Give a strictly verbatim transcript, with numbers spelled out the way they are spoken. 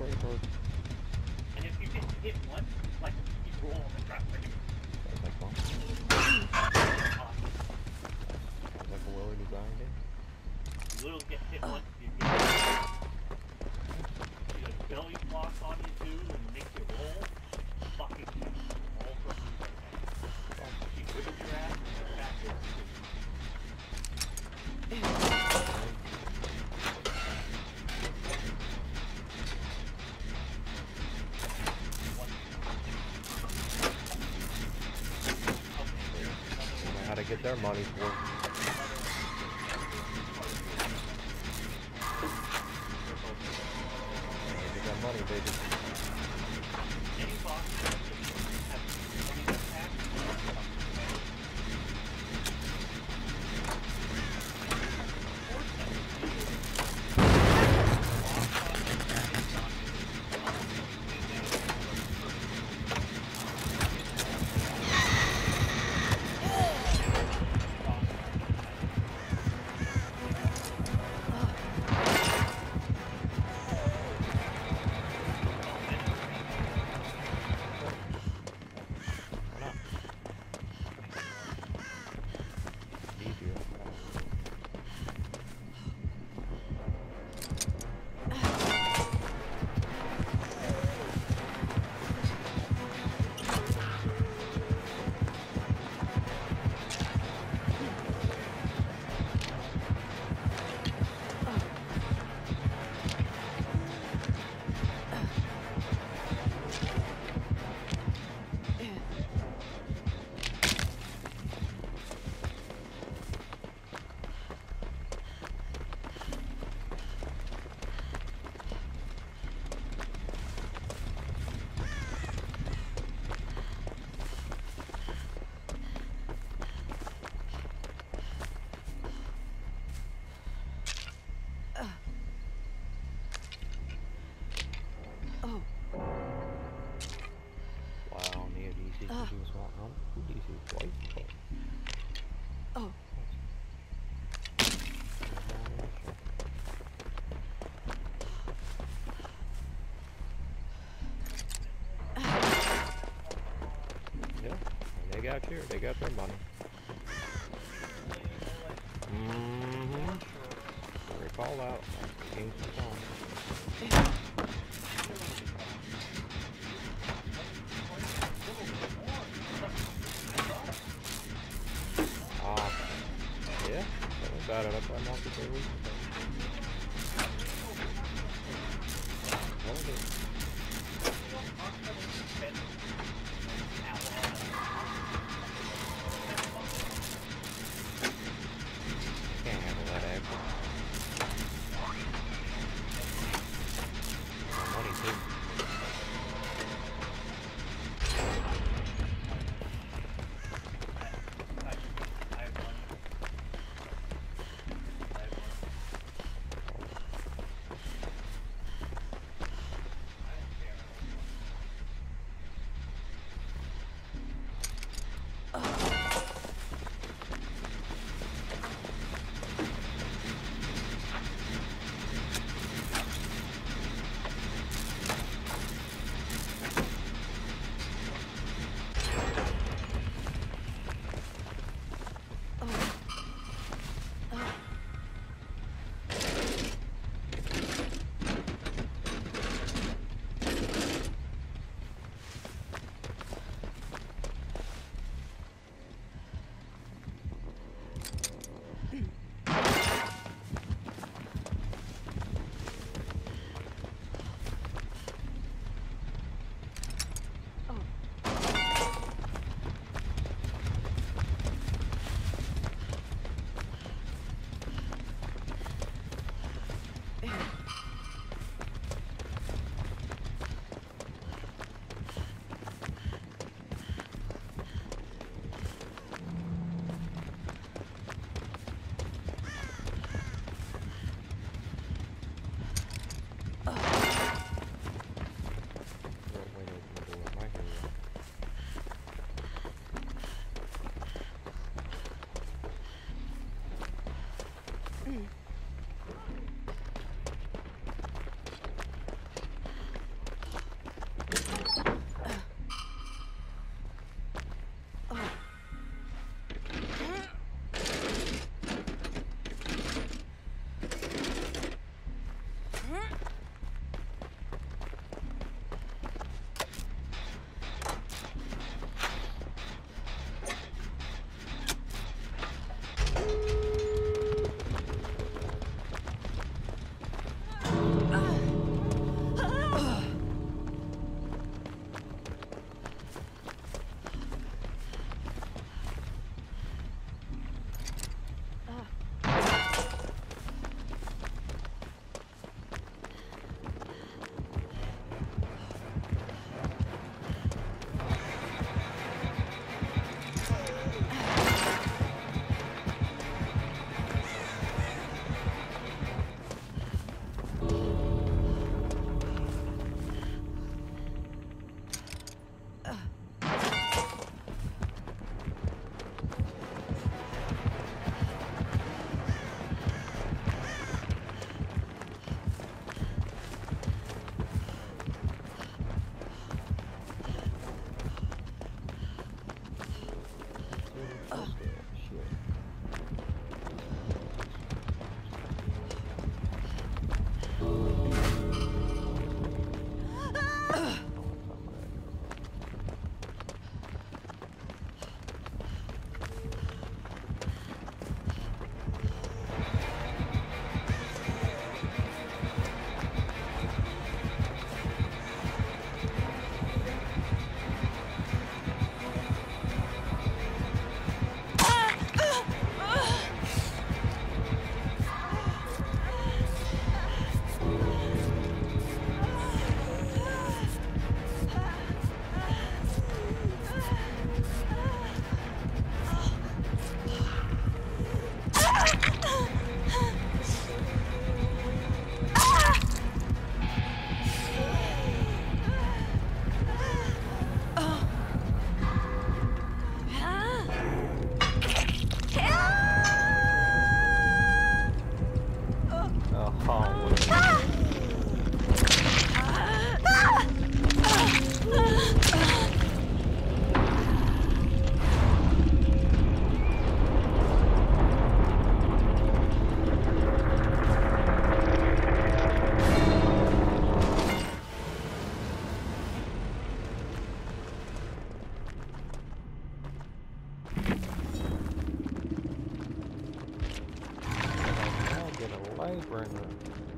pretty close. And if you just hit once, like, you roll on the crap like Sounds like fun. awesome. Sounds like a well-designed game. You literally get hit once, you get you get a belly block on you too, and make you roll. Fucking all from you. You whip your ass and get back there. How to get their money's worth. They got money, baby. Any box that has any attack, Wow, near D C uh. was what? Huh? D C was white. Oh. Yeah, they got you. They got their money. Mm-hmm. Recall out. Game's on. Yeah, that was bad. That's why I'm off the three weeks. What is it? Can't handle that action. My money too. Oh, oh get a light bringer.